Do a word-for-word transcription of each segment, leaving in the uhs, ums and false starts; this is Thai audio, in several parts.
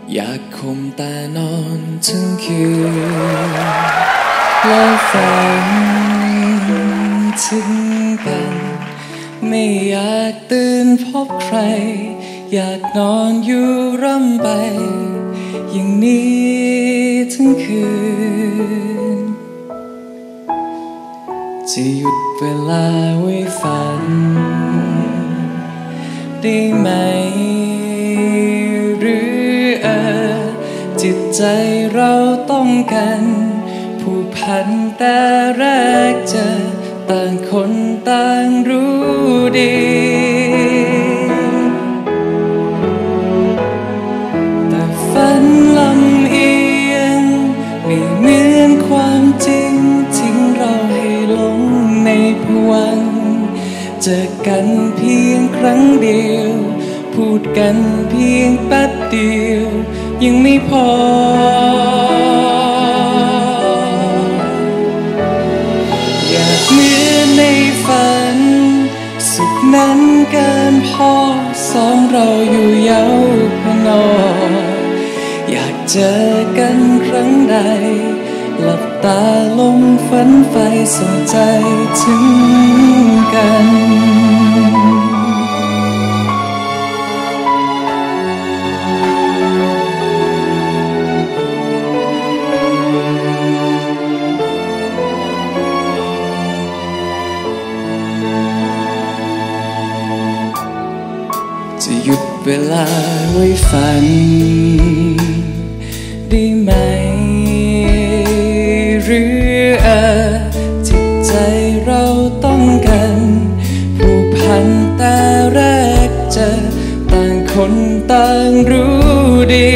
อยากคมตานอนทั้งคืนแล้วฝันถึงกันไม่อยากตื่นพบใครอยากนอนอยู่ร่ำไปอย่างนี้ทั้งคืนจะหยุดเวลาไว้ฝันได้ไหมหรือเออจิตใจเราต้องกันผูกพันแต่แรกเจอต่างคนต่างรู้ดีแต่ฝันลำเอียงไม่เหมือนความจริงทิ้งเราให้หลงในภวังค์เจอกันเพียงครั้งเดียวพูดกันเพียงแป๊บเดียวยังไม่พออยากเหมือนในฝันสุขนั้นเกินพอสองเราอยู่เย้าพนออยากเจอกันครั้งใดหลับตาลงฝันไฟส่งใจถึงกันจะหยุดเวลาไว้ฝันได้ไหมหรือเออจิตใจเราต้องกันผูกพันแต่แรกเจอต่างคนต่างรู้ดี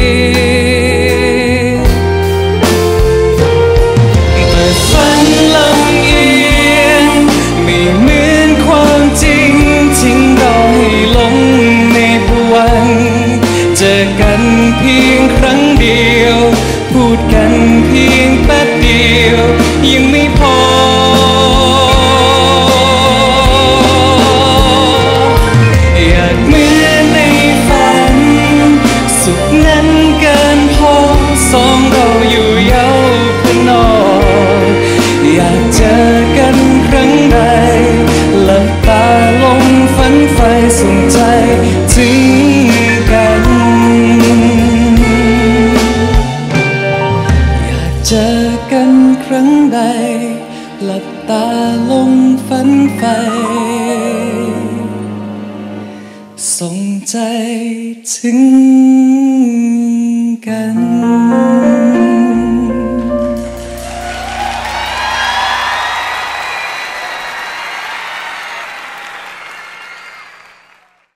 แต่ฝันลำเอียงไม่เหมือนความจริงทิ้งเราให้หลงในภวังค์เจอกันเพียงครั้งเดียวพูดกันเพียงแป๊บเดียวยังไม่พออยากเหมือนในฝันสุขนั้นเกินพอสองเราอยู่เย้าพนออยากเจอกันครั้งใดหลับตาลงฝันไฟส่งใจถึงกันอยากเจอกันครั้งใดหลับตาลงฝันไฟส่งใจถึง